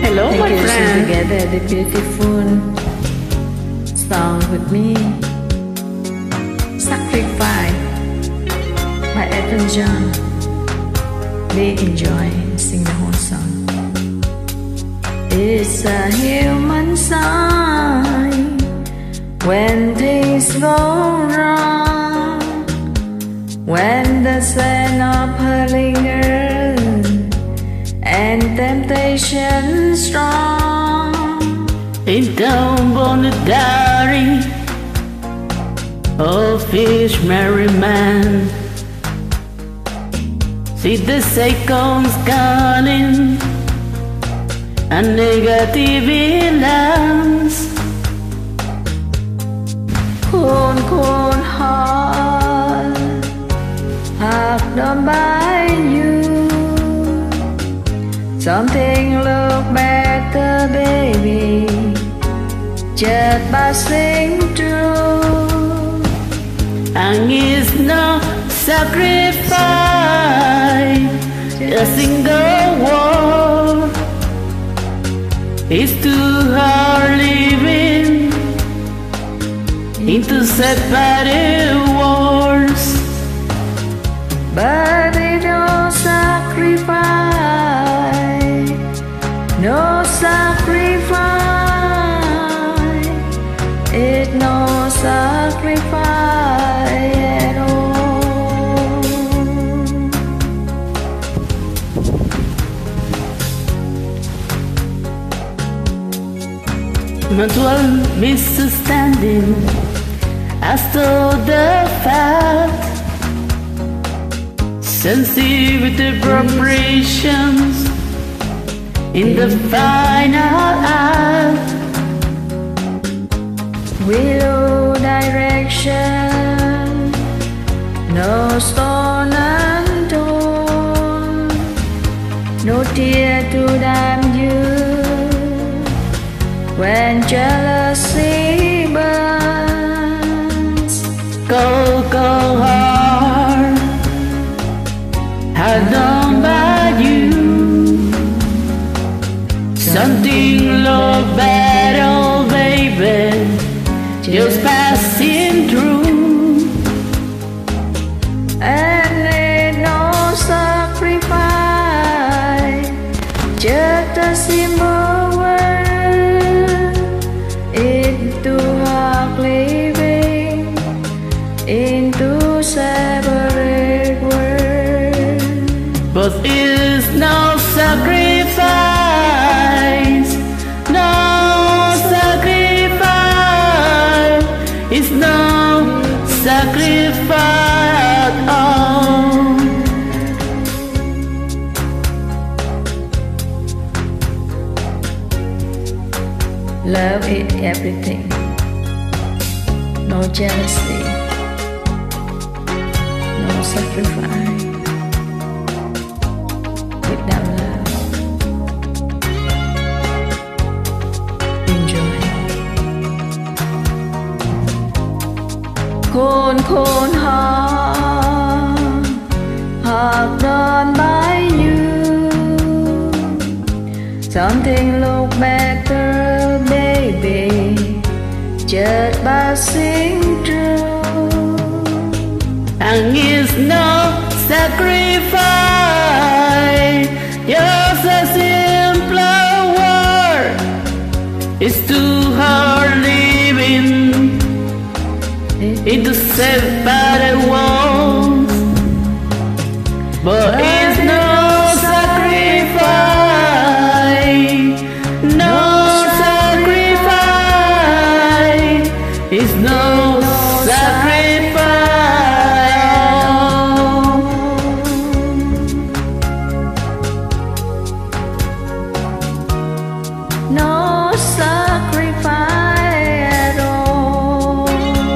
Hello, my Thank you, sing friend. together the beautiful song with me. Sacrifice by Elton John. We enjoy, sing the whole song. It's a human sign when things go wrong, when the scent of her lingers and temptation strong. Ain't down on the diary of each merry man. See the seconds gunning and negative lands. Cold heart, half done by you. Something look better, baby, just passing through. And it's no sacrifice, a single word. It's too hard living into separate worlds. But it no sacrifice, no sacrifice, it no sacrifice at all. Mutual misunderstanding as to the fact, sensitive preparations in the final act. Willow direction, no stone unturned, no tear to damn you when jealousy burns. Cold heart, held on by you. Something love battle, baby, just passing through. And it no sacrifice, just a simple word. Into hard living, into separate worlds. But it's no sacrifice, no sacrifice. It's no sacrifice at all. Love is everything, no jealousy, no sacrifice. Without love, enjoy. Cold heart, heart done by you. Something look better, baby, just passing through. And it's no sacrifice, just a simple word. It's too hard living into separate worlds. But it's no sacrifice, no sacrifice. It's no sacrifice. No sacrifice at all.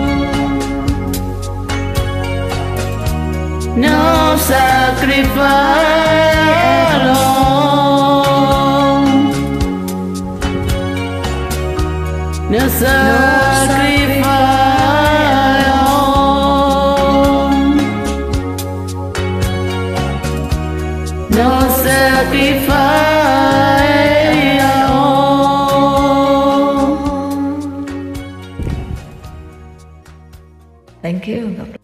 No sacrifice at all. No sacrifice at all. No sacrifice. Thank you. God bless.